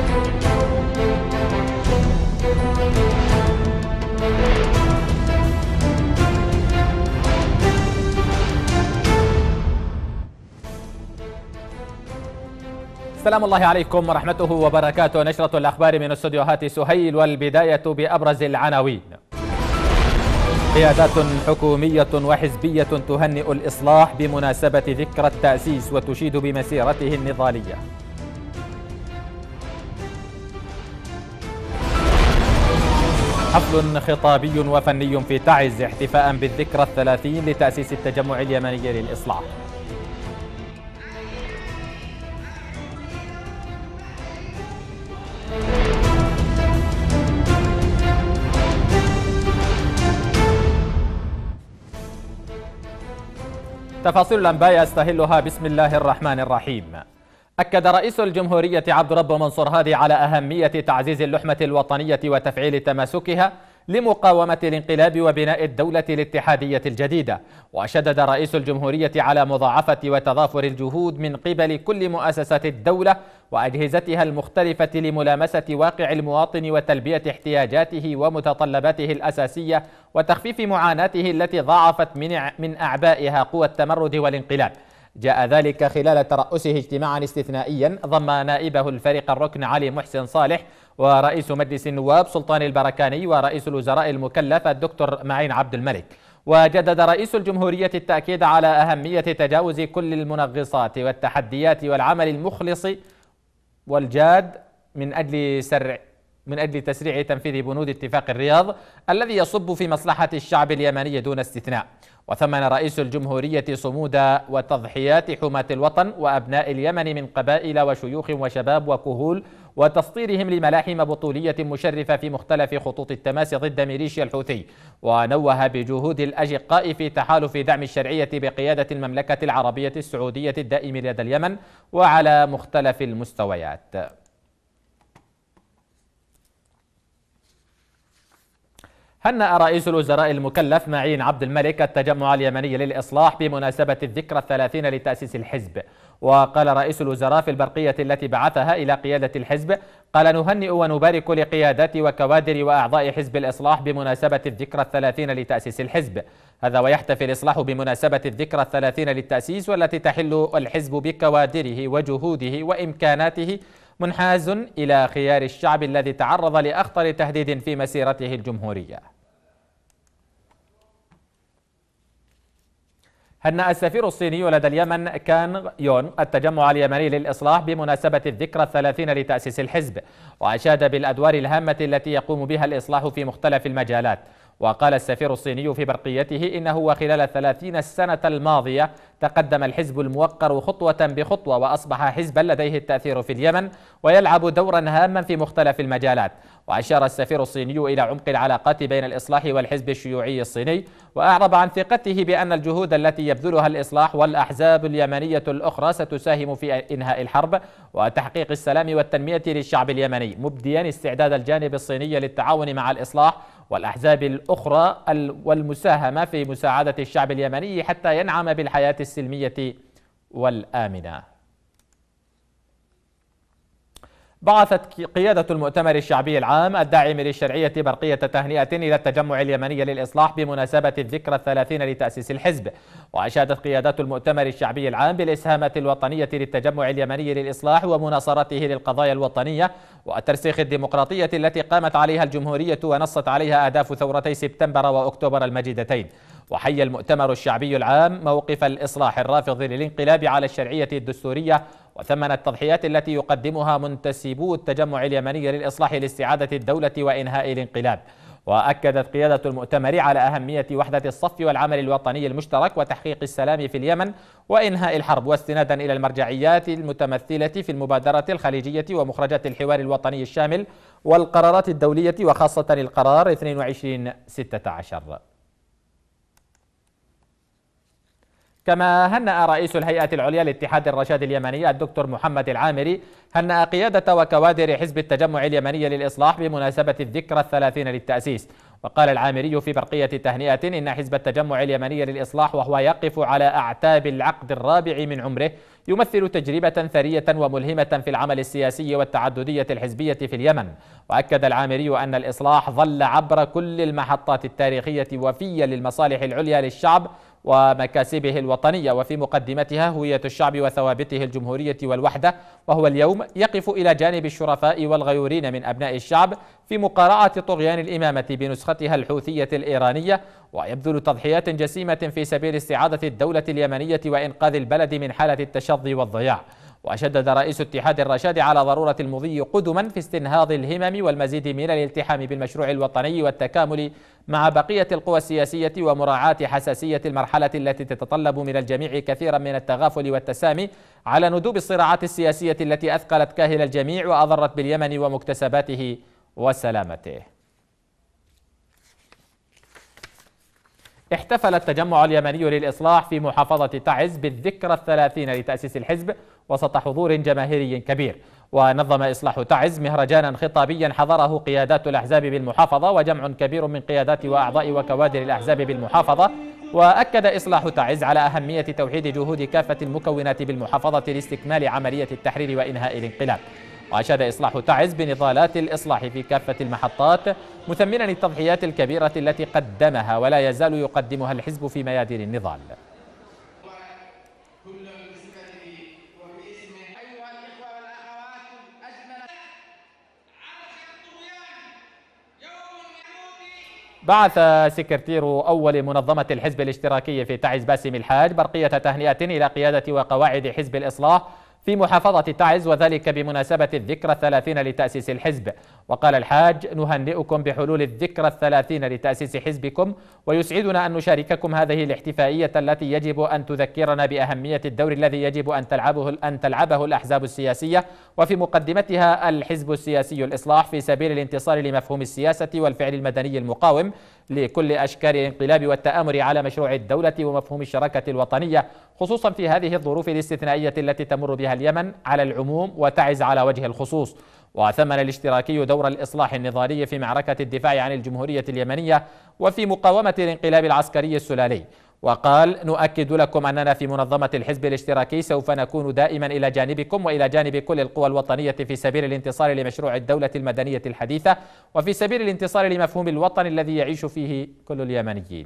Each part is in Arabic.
السلام الله عليكم ورحمته وبركاته. نشرة الأخبار من استوديوهات سهيل، والبداية بأبرز العناوين. قيادات حكومية وحزبية تهنئ الإصلاح بمناسبة ذكرى التأسيس وتشيد بمسيرته النضالية. حفل خطابي وفني في تعز احتفاء بالذكرى 30 لتأسيس التجمع اليمني للإصلاح. تفاصيل الأنباء يستهلها بسم الله الرحمن الرحيم. أكد رئيس الجمهورية عبد الرب منصور هادي على أهمية تعزيز اللحمة الوطنية وتفعيل تماسكها لمقاومة الانقلاب وبناء الدولة الاتحادية الجديدة. وشدد رئيس الجمهورية على مضاعفة وتضافر الجهود من قبل كل مؤسسات الدولة وأجهزتها المختلفة لملامسة واقع المواطن وتلبية احتياجاته ومتطلباته الأساسية وتخفيف معاناته التي ضاعفت من أعبائها قوى التمرد والانقلاب. جاء ذلك خلال ترأسه اجتماعا استثنائيا ضم نائبه الفريق الركن علي محسن صالح ورئيس مجلس النواب سلطان البركاني ورئيس الوزراء المكلف الدكتور معين عبد الملك. وجدد رئيس الجمهورية التأكيد على أهمية تجاوز كل المنغصات والتحديات والعمل المخلص والجاد من أجل تسريع تنفيذ بنود اتفاق الرياض الذي يصب في مصلحة الشعب اليمني دون استثناء. وثمن رئيس الجمهورية صمود وتضحيات حماة الوطن وأبناء اليمن من قبائل وشيوخ وشباب وكهول وتسطيرهم لملاحم بطولية مشرفة في مختلف خطوط التماس ضد ميليشيا الحوثي. ونوه بجهود الأشقاء في تحالف دعم الشرعية بقيادة المملكة العربية السعودية الدائم لدى اليمن وعلى مختلف المستويات. هنأ رئيس الوزراء المكلف معين عبد الملك التجمع اليمني للإصلاح بمناسبة الذكرى 30 لتأسيس الحزب. وقال رئيس الوزراء في البرقية التي بعثها إلى قيادة الحزب: قال: نهنئ ونبارك لقيادات وكوادر وأعضاء حزب الإصلاح بمناسبة الذكرى 30 لتأسيس الحزب. هذا ويحتفي الإصلاح بمناسبة الذكرى 30 للتأسيس، والتي تحل الحزب بكوادره وجهوده وإمكاناته منحاز إلى خيار الشعب الذي تعرض لأخطر تهديد في مسيرته الجمهورية. هنأ السفير الصيني لدى اليمن كان يون التجمع اليمني للإصلاح بمناسبة الذكرى 30 لتأسيس الحزب، وأشاد بالأدوار الهامة التي يقوم بها الإصلاح في مختلف المجالات. وقال السفير الصيني في برقيته إنه وخلال 30 سنة الماضية تقدم الحزب الموقر خطوة بخطوة وأصبح حزبا لديه التأثير في اليمن ويلعب دورا هاما في مختلف المجالات. وأشار السفير الصيني إلى عمق العلاقات بين الإصلاح والحزب الشيوعي الصيني، وأعرب عن ثقته بأن الجهود التي يبذلها الإصلاح والأحزاب اليمنية الأخرى ستساهم في إنهاء الحرب وتحقيق السلام والتنمية للشعب اليمني، مبديا استعداد الجانب الصيني للتعاون مع الإصلاح والأحزاب الأخرى والمساهمة في مساعدة الشعب اليمني حتى ينعم بالحياة السلمية والآمنة. بعثت قيادة المؤتمر الشعبي العام الداعم للشرعية برقية تهنئة إلى التجمع اليمني للإصلاح بمناسبة الذكرى 30 لتأسيس الحزب. وأشادت قيادات المؤتمر الشعبي العام بالإسهامات الوطنية للتجمع اليمني للإصلاح ومناصرته للقضايا الوطنية وترسيخ الديمقراطية التي قامت عليها الجمهورية ونصت عليها أهداف ثورتي سبتمبر وأكتوبر المجيدتين. وحيا المؤتمر الشعبي العام موقف الإصلاح الرافض للانقلاب على الشرعية الدستورية، وثمن التضحيات التي يقدمها منتسبو التجمع اليمني للإصلاح لاستعادة الدولة وإنهاء الانقلاب. وأكدت قيادة المؤتمر على أهمية وحدة الصف والعمل الوطني المشترك وتحقيق السلام في اليمن وإنهاء الحرب، واستنادا إلى المرجعيات المتمثلة في المبادرة الخليجية ومخرجات الحوار الوطني الشامل والقرارات الدولية وخاصة القرار 2216. كما هنأ رئيس الهيئة العليا لاتحاد الرشاد اليمني الدكتور محمد العامري هنأ قيادة وكوادر حزب التجمع اليمني للإصلاح بمناسبة الذكرى 30 للتأسيس. وقال العامري في برقية تهنئة إن حزب التجمع اليمني للإصلاح وهو يقف على أعتاب العقد الرابع من عمره يمثل تجربة ثرية وملهمة في العمل السياسي والتعددية الحزبية في اليمن. وأكد العامري أن الإصلاح ظل عبر كل المحطات التاريخية وفيا للمصالح العليا للشعب ومكاسبه الوطنية، وفي مقدمتها هوية الشعب وثوابته الجمهورية والوحدة، وهو اليوم يقف إلى جانب الشرفاء والغيورين من أبناء الشعب في مقارعة طغيان الإمامة بنسختها الحوثية الإيرانية، ويبذل تضحيات جسيمة في سبيل استعادة الدولة اليمنية وإنقاذ البلد من حالة التشظي والضياع. وشدد رئيس اتحاد الرشاد على ضرورة المضي قدما في استنهاض الهمم والمزيد من الالتحام بالمشروع الوطني والتكامل مع بقية القوى السياسية، ومراعاة حساسية المرحلة التي تتطلب من الجميع كثيرا من التغافل والتسامي على ندوب الصراعات السياسية التي أثقلت كاهل الجميع وأضرت باليمن ومكتسباته وسلامته. احتفل التجمع اليمني للإصلاح في محافظة تعز بالذكرى 30 لتأسيس الحزب وسط حضور جماهيري كبير. ونظم إصلاح تعز مهرجانا خطابيا حضره قيادات الأحزاب بالمحافظة وجمع كبير من قيادات وأعضاء وكوادر الأحزاب بالمحافظة. وأكد إصلاح تعز على أهمية توحيد جهود كافة المكونات بالمحافظة لاستكمال عملية التحرير وإنهاء الانقلاب. وأشاد إصلاح تعز بنضالات الإصلاح في كافة المحطات، مثمنا التضحيات الكبيرة التي قدمها ولا يزال يقدمها الحزب في ميادين النضال. بعث سكرتير أول منظمة الحزب الاشتراكي في تعز باسم الحاج برقية تهنئة إلى قيادة وقواعد حزب الإصلاح في محافظة تعز، وذلك بمناسبة الذكرى 30 لتأسيس الحزب. وقال الحاج: نهنئكم بحلول الذكرى 30 لتأسيس حزبكم، ويسعدنا أن نشارككم هذه الاحتفائية التي يجب أن تذكرنا بأهمية الدور الذي يجب أن تلعبه الأحزاب السياسية، وفي مقدمتها الحزب السياسي الإصلاح، في سبيل الانتصار لمفهوم السياسة والفعل المدني المقاوم لكل أشكال الانقلاب والتآمر على مشروع الدولة ومفهوم الشراكة الوطنية، خصوصا في هذه الظروف الاستثنائية التي تمر بها اليمن على العموم وتعز على وجه الخصوص. وثمن الاشتراكي دور الإصلاح النضالي في معركة الدفاع عن الجمهورية اليمنية وفي مقاومة الانقلاب العسكري السلالي. وقال: نؤكد لكم أننا في منظمة الحزب الاشتراكي سوف نكون دائما إلى جانبكم وإلى جانب كل القوى الوطنية في سبيل الانتصار لمشروع الدولة المدنية الحديثة، وفي سبيل الانتصار لمفهوم الوطن الذي يعيش فيه كل اليمنيين.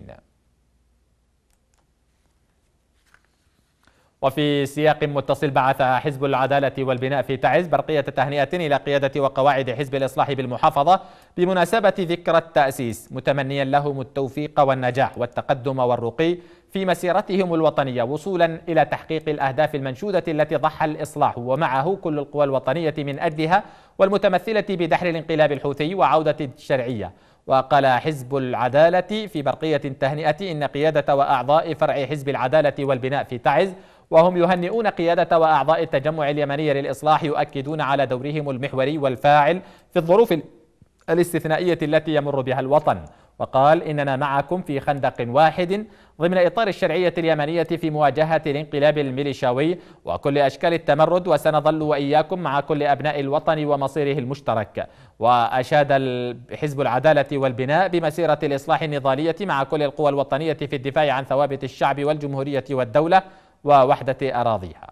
وفي سياق متصل بعث حزب العدالة والبناء في تعز برقية تهنئة إلى قيادة وقواعد حزب الإصلاح بالمحافظة بمناسبة ذكرى التأسيس، متمنيا لهم التوفيق والنجاح والتقدم والرقي في مسيرتهم الوطنية وصولا إلى تحقيق الأهداف المنشودة التي ضحى الإصلاح ومعه كل القوى الوطنية من أجلها، والمتمثلة بدحر الانقلاب الحوثي وعودة الشرعية. وقال حزب العدالة في برقية التهنئة إن قيادة وأعضاء فرع حزب العدالة والبناء في تعز، وهم يهنئون قيادة وأعضاء التجمع اليمني للإصلاح، يؤكدون على دورهم المحوري والفاعل في الظروف الاستثنائية التي يمر بها الوطن. وقال: إننا معكم في خندق واحد ضمن إطار الشرعية اليمنية في مواجهة الانقلاب الميليشياوي وكل أشكال التمرد، وسنظل وإياكم مع كل أبناء الوطن ومصيره المشترك. وأشاد حزب العدالة والبناء بمسيرة الإصلاح النضالية مع كل القوى الوطنية في الدفاع عن ثوابت الشعب والجمهورية والدولة ووحدة أراضيها.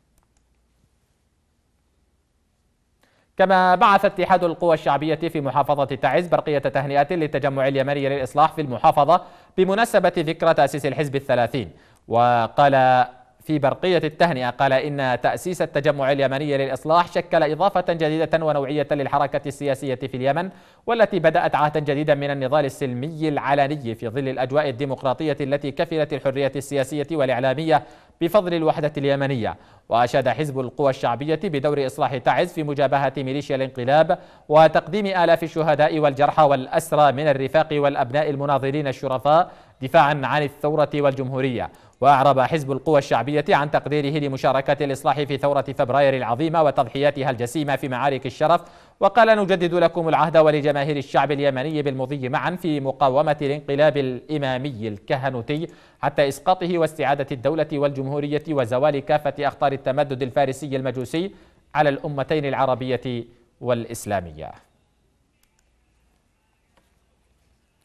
كما بعث اتحاد القوى الشعبية في محافظة تعز برقية تهنئة للتجمع اليمني للإصلاح في المحافظة بمناسبة ذكرى تأسيس الحزب 30. وقال في برقية التهنئة: قال إن تأسيس التجمع اليمني للإصلاح شكل إضافة جديدة ونوعية للحركة السياسية في اليمن، والتي بدأت عهدا جديدا من النضال السلمي العلني في ظل الأجواء الديمقراطية التي كفلت الحرية السياسية والإعلامية بفضل الوحدة اليمنية. وأشاد حزب القوى الشعبية بدور إصلاح تعز في مجابهة ميليشيا الانقلاب وتقديم آلاف الشهداء والجرحى والأسرى من الرفاق والأبناء المناضلين الشرفاء دفاعا عن الثورة والجمهورية. وأعرب حزب القوى الشعبية عن تقديره لمشاركة الإصلاح في ثورة فبراير العظيمة وتضحياتها الجسيمة في معارك الشرف. وقال: نجدد لكم العهد ولجماهير الشعب اليمني بالمضي معا في مقاومة الانقلاب الإمامي الكهنوتي حتى إسقاطه واستعادة الدولة والجمهورية وزوال كافة أخطار التمدد الفارسي المجوسي على الأمتين العربية والإسلامية.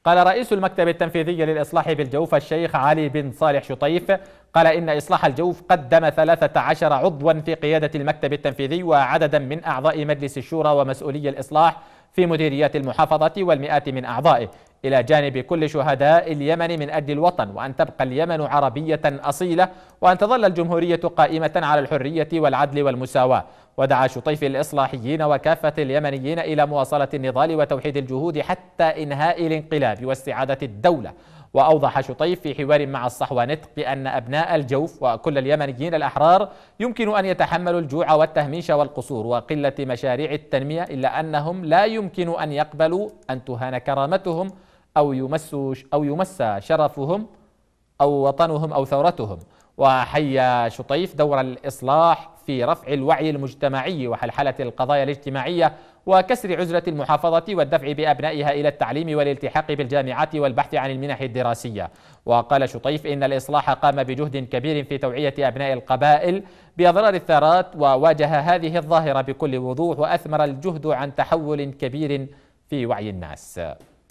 قال رئيس المكتب التنفيذي للإصلاح بالجوف الشيخ علي بن صالح شطيف قال إن إصلاح الجوف قدم 13 عضوا في قيادة المكتب التنفيذي وعددا من أعضاء مجلس الشورى ومسؤولي الإصلاح في مديريات المحافظة والمئات من أعضائه، إلى جانب كل شهداء اليمن من أجل الوطن، وأن تبقى اليمن عربية أصيلة، وأن تظل الجمهورية قائمة على الحرية والعدل والمساواة. ودعا شطيف الإصلاحيين وكافة اليمنيين إلى مواصلة النضال وتوحيد الجهود حتى إنهاء الانقلاب واستعادة الدولة. وأوضح شطيف في حوار مع الصحوة نطق بأن أبناء الجوف وكل اليمنيين الأحرار يمكن أن يتحملوا الجوع والتهميش والقصور وقلة مشاريع التنمية، إلا أنهم لا يمكن أن يقبلوا أن تهان كرامتهم أو يمس شرفهم أو وطنهم أو ثورتهم. وحيا شطيف دور الإصلاح في رفع الوعي المجتمعي وحلحلة القضايا الاجتماعية وكسر عزلة المحافظة والدفع بأبنائها إلى التعليم والالتحاق بالجامعات والبحث عن المنح الدراسية. وقال شطيف إن الإصلاح قام بجهد كبير في توعية أبناء القبائل بأضرار الثارات، وواجه هذه الظاهرة بكل وضوح، وأثمر الجهد عن تحول كبير في وعي الناس.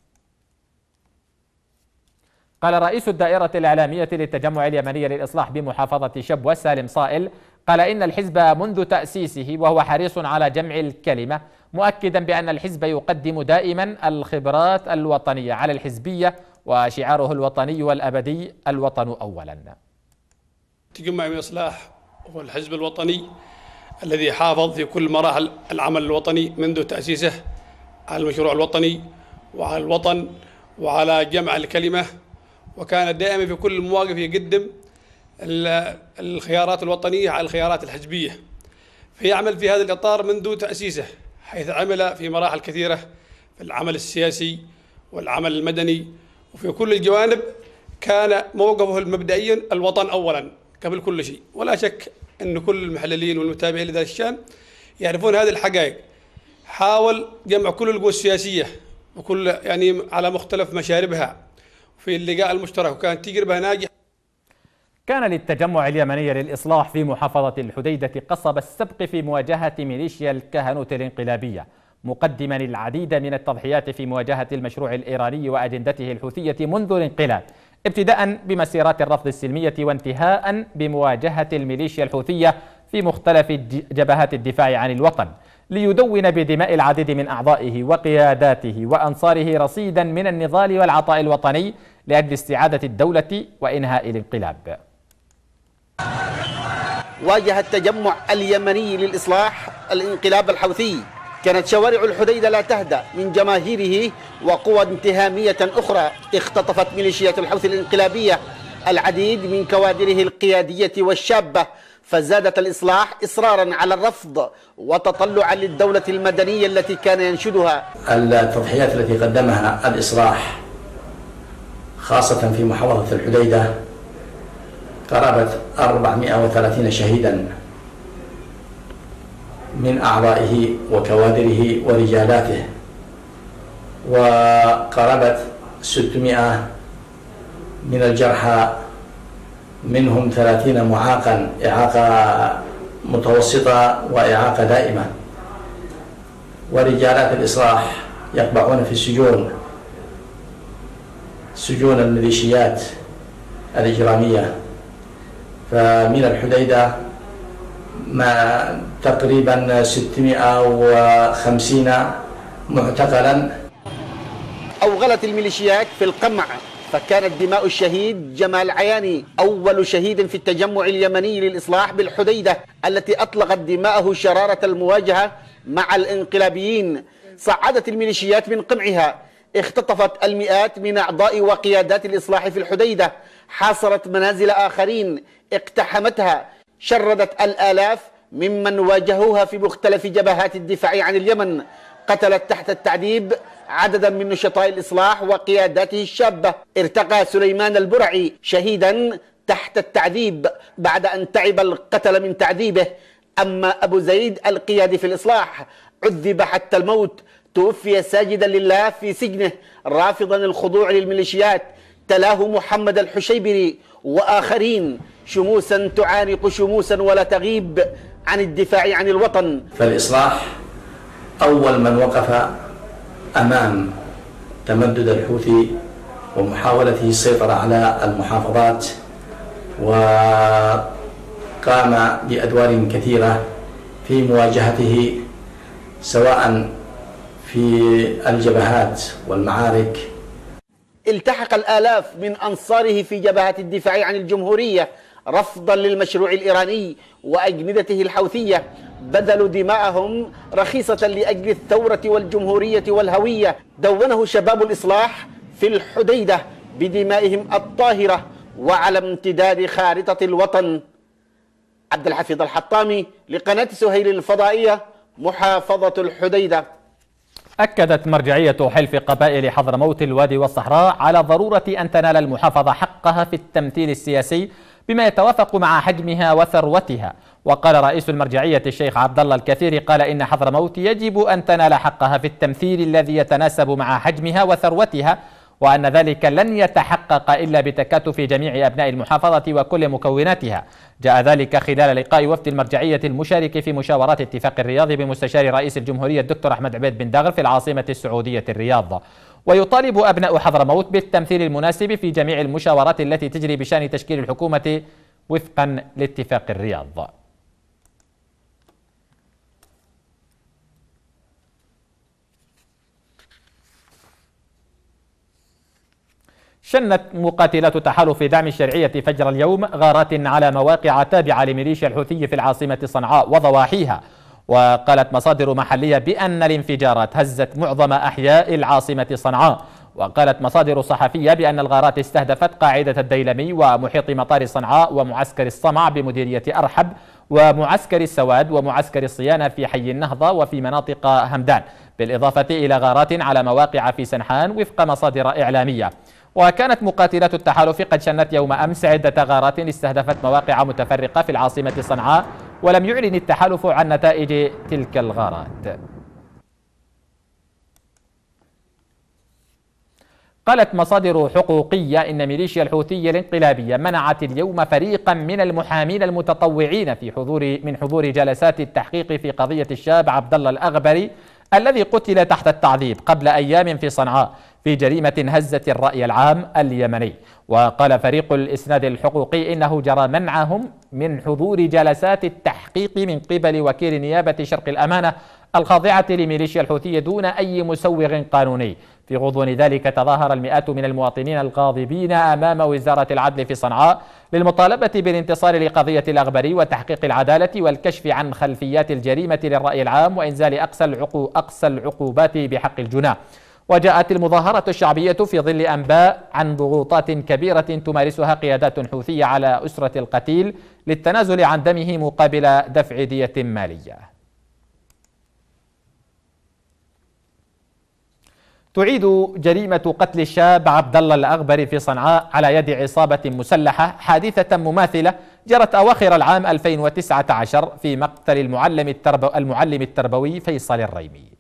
قال رئيس الدائرة الإعلامية للتجمع اليمني للإصلاح بمحافظة شبوة سالم صائل قال إن الحزب منذ تأسيسه وهو حريص على جمع الكلمة، مؤكدا بأن الحزب يقدم دائما الخبرات الوطنية على الحزبية، وشعاره الوطني والأبدي الوطن أولا. تجمع الإصلاح هو الحزب الوطني الذي حافظ في كل مراحل العمل الوطني منذ تأسيسه على المشروع الوطني وعلى الوطن وعلى جمع الكلمة، وكان دائما في كل المواقف يقدم الخيارات الوطنية على الخيارات الحزبية. فيعمل في هذا الإطار منذ تأسيسه، حيث عمل في مراحل كثيرة في العمل السياسي والعمل المدني، وفي كل الجوانب كان موقفه المبدئي الوطن أولا قبل كل شيء. ولا شك أن كل المحللين والمتابعين لذا الشأن يعرفون هذه الحقائق. حاول جمع كل القوى السياسية وكل على مختلف مشاربها في اللقاء المشترك، وكانت تجربة ناجحة. كان للتجمع اليمني للإصلاح في محافظة الحديدة قصب السبق في مواجهة ميليشيا الكهنوت الانقلابية، مقدما العديد من التضحيات في مواجهة المشروع الإيراني وأجندته الحوثية منذ الانقلاب، ابتداء بمسيرات الرفض السلمية وانتهاء بمواجهة الميليشيا الحوثية في مختلف جبهات الدفاع عن الوطن، ليدون بدماء العديد من أعضائه وقياداته وأنصاره رصيدا من النضال والعطاء الوطني لأجل استعادة الدولة وإنهاء الانقلاب. واجه التجمع اليمني للإصلاح الانقلاب الحوثي. كانت شوارع الحديدة لا تهدأ من جماهيره وقوى انتهامية أخرى. اختطفت ميليشيات الحوثي الانقلابية العديد من كوادره القيادية والشابة، فزادت الإصلاح إصرارا على الرفض وتطلعا للدولة المدنية التي كان ينشدها. التضحيات التي قدمها الإصلاح خاصة في محافظة الحديدة قرابة 430 شهيدا من أعضائه وكوادره ورجالاته، وقرابة 600 من الجرحى، منهم 30 معاقا إعاقة متوسطة وإعاقة دائمة. ورجالات الإصلاح يقبعون في سجون الميليشيات الإجرامية. فمن الحديدة ما تقريبا 650 معتقلا. أوغلت الميليشيات في القمع، فكانت دماء الشهيد جمال عياني أول شهيد في التجمع اليمني للإصلاح بالحديدة التي أطلقت دماءه شرارة المواجهة مع الانقلابيين. صعدت الميليشيات من قمعها، اختطفت المئات من أعضاء وقيادات الإصلاح في الحديدة، حاصرت منازل آخرين، اقتحمتها، شردت الآلاف ممن واجهوها في مختلف جبهات الدفاع عن اليمن، قتلت تحت التعذيب عددا من نشطاء الإصلاح وقياداته الشابة. ارتقى سليمان البرعي شهيدا تحت التعذيب بعد أن تعب القتل من تعذيبه. أما أبو زيد القيادي في الإصلاح عذب حتى الموت، توفي ساجدا لله في سجنه رافضا الخضوع للميليشيات. تلاه محمد الحشيبري وآخرين، شموسا تعانق شموسا ولا تغيب عن الدفاع عن الوطن. فالإصلاح أول من وقف أمام تمدد الحوثي ومحاولته السيطرة على المحافظات، وقام بأدوار كثيرة في مواجهته سواء في الجبهات والمعارك. التحق الآلاف من أنصاره في جبهات الدفاع عن الجمهورية رفضا للمشروع الإيراني وأجندته الحوثية، بذلوا دماءهم رخيصة لأجل الثورة والجمهورية والهوية. دونه شباب الإصلاح في الحديدة بدمائهم الطاهرة وعلى امتداد خارطة الوطن. عبد الحفيظ الحطامي لقناة سهيل الفضائية، محافظة الحديدة. أكدت مرجعية حلف قبائل حضرموت الوادي والصحراء على ضرورة أن تنال المحافظة حقها في التمثيل السياسي بما يتوافق مع حجمها وثروتها. وقال رئيس المرجعية الشيخ عبد الله الكثير قال إن حضرموت يجب أن تنال حقها في التمثيل الذي يتناسب مع حجمها وثروتها، وأن ذلك لن يتحقق إلا بتكاتف جميع أبناء المحافظة وكل مكوناتها. جاء ذلك خلال لقاء وفد المرجعية المشارك في مشاورات اتفاق الرياض بمستشار رئيس الجمهورية الدكتور أحمد عبيد بن داغر في العاصمة السعودية الرياض. ويطالب أبناء حضرموت بالتمثيل المناسب في جميع المشاورات التي تجري بشأن تشكيل الحكومة وفقا لاتفاق الرياض. شنت مقاتلات تحالف دعم الشرعية فجر اليوم غارات على مواقع تابعة لميليشيا الحوثي في العاصمة صنعاء وضواحيها. وقالت مصادر محلية بأن الانفجارات هزت معظم أحياء العاصمة صنعاء. وقالت مصادر صحفية بأن الغارات استهدفت قاعدة الديلمي ومحيط مطار صنعاء ومعسكر الصمع بمديرية أرحب ومعسكر السواد ومعسكر الصيانة في حي النهضة وفي مناطق همدان، بالإضافة إلى غارات على مواقع في سنحان وفق مصادر إعلامية. وكانت مقاتلات التحالف قد شنت يوم أمس عدة غارات استهدفت مواقع متفرقة في العاصمة صنعاء، ولم يعلن التحالف عن نتائج تلك الغارات. قالت مصادر حقوقية إن ميليشيا الحوثي الانقلابية منعت اليوم فريقا من المحامين المتطوعين من حضور جلسات التحقيق في قضية الشاب عبد الله الأغبري الذي قتل تحت التعذيب قبل أيام في صنعاء في جريمة هزت الرأي العام اليمني. وقال فريق الإسناد الحقوقي إنه جرى منعهم من حضور جلسات التحقيق من قبل وكيل نيابة شرق الأمانة الخاضعة لميليشيا الحوثية دون أي مسوغ قانوني. في غضون ذلك تظاهر المئات من المواطنين الغاضبين أمام وزارة العدل في صنعاء للمطالبة بالانتصار لقضية الأغبري وتحقيق العدالة والكشف عن خلفيات الجريمة للرأي العام وإنزال أقصى العقوبات بحق الجناه. وجاءت المظاهرة الشعبية في ظل أنباء عن ضغوطات كبيرة تمارسها قيادات حوثية على أسرة القتيل للتنازل عن دمه مقابل دفع دية مالية. تعيد جريمة قتل الشاب عبد الله الأغبري في صنعاء على يد عصابة مسلحة حادثة مماثلة جرت أواخر العام 2019 في مقتل المعلم التربوي فيصل الريمي.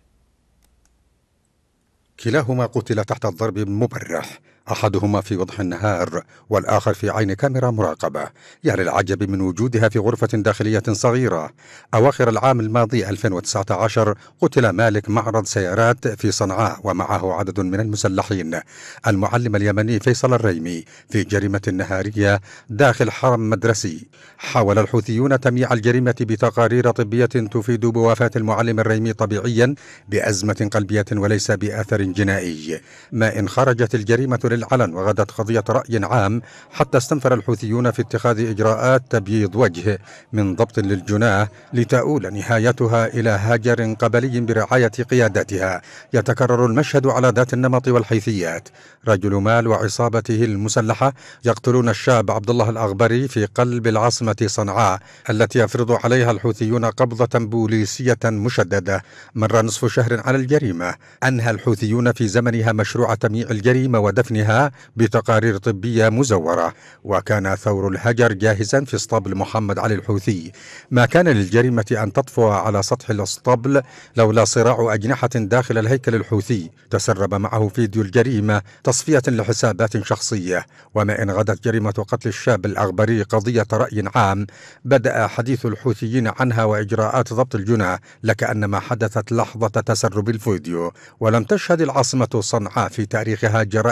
كلاهما قتل تحت الضرب مبرح، أحدهما في وضح النهار والآخر في عين كاميرا مراقبة. يا للعجب من وجودها في غرفة داخلية صغيرة. أواخر العام الماضي 2019 قتل مالك معرض سيارات في صنعاء ومعه عدد من المسلحين المعلم اليمني فيصل الريمي في جريمة نهارية داخل حرم مدرسي. حاول الحوثيون تمييع الجريمة بتقارير طبية تفيد بوفاة المعلم الريمي طبيعيا بأزمة قلبية وليس بأثر جنائي، ما إن خرجت الجريمة للعلن وغدت قضية رأي عام حتى استنفر الحوثيون في اتخاذ إجراءات تبييض وجه من ضبط للجناه لتؤول نهايتها إلى هاجر قبلي برعاية قيادتها. يتكرر المشهد على ذات النمط والحيثيات. رجل مال وعصابته المسلحة يقتلون الشاب عبد الله الأغبري في قلب العاصمة صنعاء التي يفرض عليها الحوثيون قبضة بوليسية مشددة. مر نصف شهر على الجريمة. أنهى الحوثيون في زمنها مشروع تمييع الجريمة ودفنها بتقارير طبية مزورة، وكان ثور الهجر جاهزا في اسطبل محمد علي الحوثي. ما كان للجريمة أن تطفو على سطح الاسطبل لولا صراع أجنحة داخل الهيكل الحوثي تسرب معه فيديو الجريمة تصفية لحسابات شخصية. وما إن غدت جريمة قتل الشاب الأغبري قضية رأي عام بدأ حديث الحوثيين عنها وإجراءات ضبط الجناه لكأنما حدثت لحظة تسرب الفيديو. ولم تشهد العاصمة صنعاء في تاريخها جرائم حراسة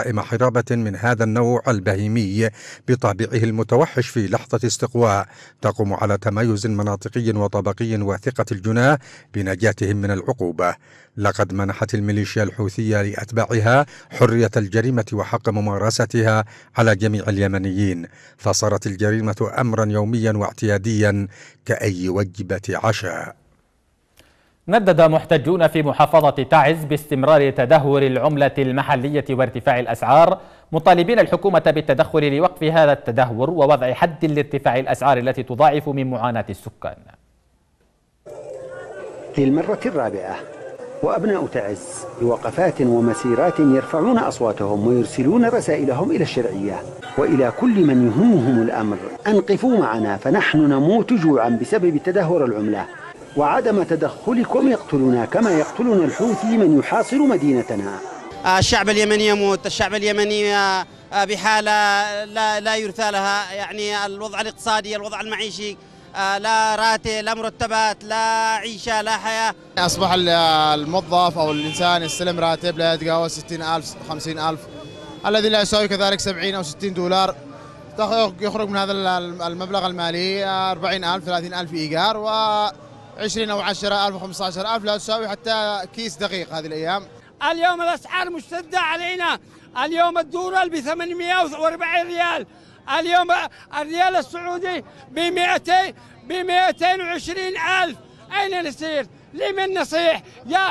دابة من هذا النوع البهيمي بطابعه المتوحش في لحظة استقواء تقوم على تمايز مناطقي وطبقي وثقة الجناه بنجاتهم من العقوبة. لقد منحت الميليشيا الحوثية لأتباعها حرية الجريمة وحق ممارستها على جميع اليمنيين، فصارت الجريمة أمرا يوميا واعتياديا كأي وجبة عشاء. ندد محتجون في محافظة تعز باستمرار تدهور العملة المحلية وارتفاع الأسعار، مطالبين الحكومة بالتدخل لوقف هذا التدهور ووضع حد لارتفاع الأسعار التي تضاعف من معاناة السكان. للمرة الرابعة وأبناء تعز بوقفات ومسيرات يرفعون أصواتهم ويرسلون رسائلهم إلى الشرعية وإلى كل من يهمهم الأمر: أنقفوا معنا فنحن نموت جوعا بسبب تدهور العملة وعدم تدخلكم يقتلنا كما يقتلنا الحوثي من يحاصر مدينتنا. الشعب اليمني يموت، الشعب اليمني بحالة لا يرثى لها، يعني الوضع الاقتصادي، الوضع المعيشي، لا راتب، لا مرتبات، لا عيشة، لا حياة. أصبح الموظف أو الإنسان يستلم راتب لا يتجاوز 60,000 50,000، الذي لا يساوي كذلك 70 أو 60 دولار. يخرج من هذا المبلغ المالي 40,000 30,000 إيجار و20 أو 10,000 و 15,000 لا تساوي حتى كيس دقيق هذه الأيام. اليوم الأسعار مشتدة علينا، اليوم الدولار ب 840 ريال، اليوم الريال السعودي ب 220,000. أين نسير؟ لمن نصيح؟ يا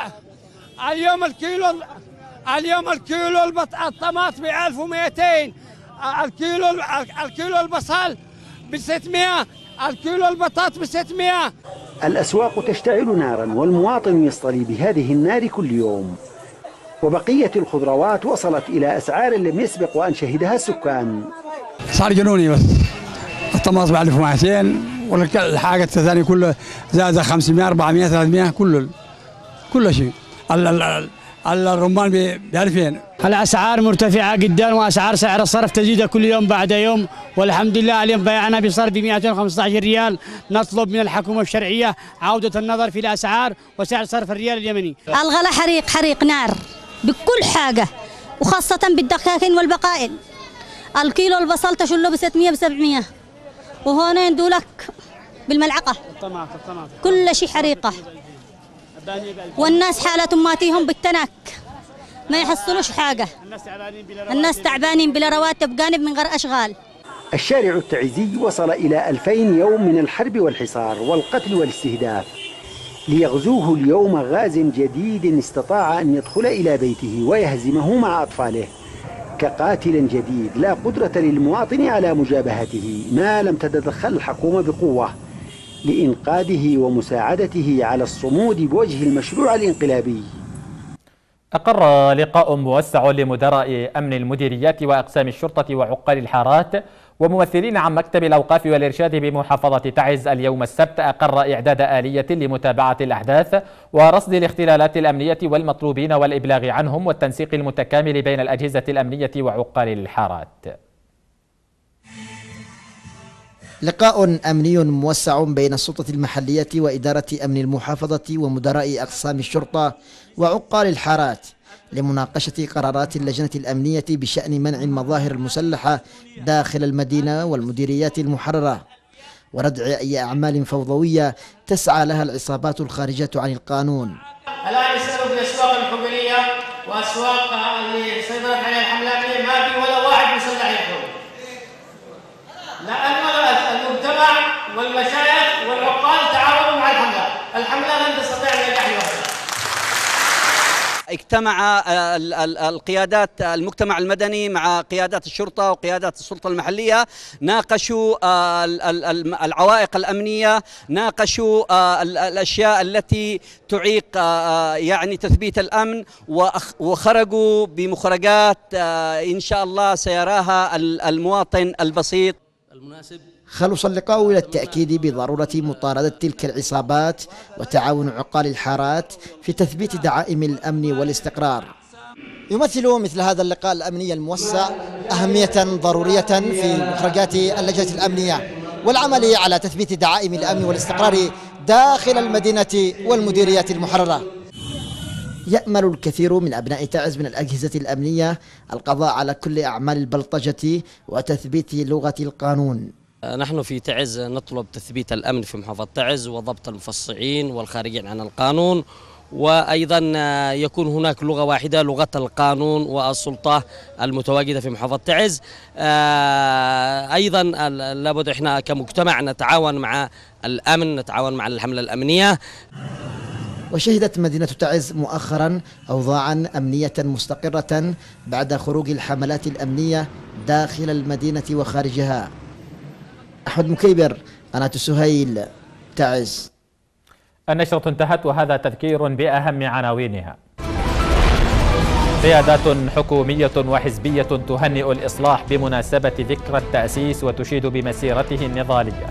اليوم الكيلو الطماط ب 1200، الكيلو البصل ب 600، الكيلو البطاط ب 600. الأسواق تشتعل نارا والمواطن يصطلي بهذه النار كل يوم، وبقية الخضروات وصلت إلى أسعار لم يسبق وأن شهدها السكان. صار جنوني، بس الطماط ب 1200 والحاجة الثانية كله زاد 500 400 300 كل شيء. الرمان ب 2000. الأسعار مرتفعة جدا، وأسعار سعر الصرف تزيد كل يوم بعد يوم، والحمد لله اليوم بيعنا بصرف ب 215 ريال. نطلب من الحكومة الشرعية عودة النظر في الأسعار وسعر صرف الريال اليمني. الغلاء حريق نار بكل حاجة، وخاصة بالدقاقين والبقائل. الكيلو البصل تشله ب 600 ب 700، وهون يندولك بالملعقة. كل شيء حريقة، والناس حالتهم ماتيهم بالتنك، ما يحصلوش حاجة. الناس تعبانين بلا رواتب جانب من غير أشغال. الشارع التعزي وصل إلى 2000 يوم من الحرب والحصار والقتل والاستهداف، ليغزوه اليوم غاز جديد استطاع أن يدخل إلى بيته ويهزمه مع أطفاله كقاتل جديد لا قدرة للمواطن على مجابهته ما لم تتدخل الحكومة بقوة لإنقاذه ومساعدته على الصمود بوجه المشروع الانقلابي. أقر لقاء موسع لمدراء أمن المديريات وأقسام الشرطة وعقال الحارات وممثلين عن مكتب الأوقاف والإرشاد بمحافظة تعز اليوم السبت، أقر إعداد آلية لمتابعة الأحداث ورصد الاختلالات الأمنية والمطلوبين والإبلاغ عنهم والتنسيق المتكامل بين الأجهزة الأمنية وعقال الحارات. لقاء أمني موسع بين السلطة المحلية وإدارة أمن المحافظة ومدراء أقسام الشرطة وعقال الحارات لمناقشة قرارات اللجنة الأمنية بشأن منع المظاهر المسلحة داخل المدينة والمديريات المحررة وردع أي أعمال فوضوية تسعى لها العصابات الخارجة عن القانون. الآن يسألوا في الأسواق الحكومية وأسواق اللي سيطرت عليها الحملة الأمنية ما في ولا واحد مسلح يدخل، لأن المجتمع والمشايخ والعقال تعاونوا مع الحملة لن تستطيع أن ينجح لوحدها. اجتمع القيادات المجتمع المدني مع قيادات الشرطة وقيادات السلطة المحلية، ناقشوا العوائق الأمنية، ناقشوا الأشياء التي تعيق يعني تثبيت الأمن، وخرجوا بمخرجات إن شاء الله سيراها المواطن البسيط المناسب. خلص اللقاء إلى التأكيد بضرورة مطاردة تلك العصابات وتعاون عقال الحارات في تثبيت دعائم الأمن والاستقرار. يمثل مثل هذا اللقاء الأمني الموسع أهمية ضرورية في مخرجات اللجنة الأمنية والعمل على تثبيت دعائم الأمن والاستقرار داخل المدينة والمديريات المحررة. يأمل الكثير من أبناء تعز من الأجهزة الأمنية القضاء على كل أعمال البلطجة وتثبيت لغة القانون. نحن في تعز نطلب تثبيت الأمن في محافظة تعز وضبط المفصعين والخارجين عن القانون، وأيضا يكون هناك لغة واحدة، لغة القانون والسلطة المتواجدة في محافظة تعز. أيضا لابد إحنا كمجتمع نتعاون مع الأمن، نتعاون مع الحملة الأمنية. وشهدت مدينة تعز مؤخرا أوضاعا أمنية مستقرة بعد خروج الحملات الأمنية داخل المدينة وخارجها. أحمد مكيبر، قناة سهيل، تعز. النشرة انتهت وهذا تذكير بأهم عناوينها. قيادات حكومية وحزبية تهنئ الإصلاح بمناسبة ذكرى التأسيس وتشيد بمسيرته النضالية.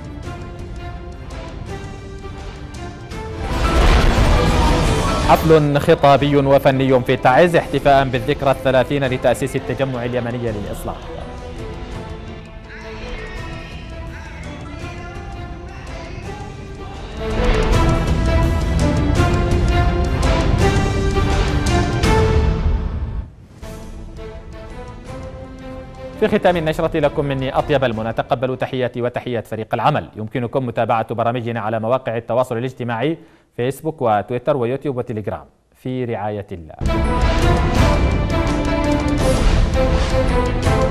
حفل خطابي وفني في تعز احتفاء بالذكرى 30 لتأسيس التجمع اليمني للإصلاح. في ختام النشرة لكم مني أطيب المنى، تقبلوا تحياتي وتحيات فريق العمل. يمكنكم متابعة برامجنا على مواقع التواصل الاجتماعي فيسبوك وتويتر ويوتيوب وتليجرام. في رعاية الله.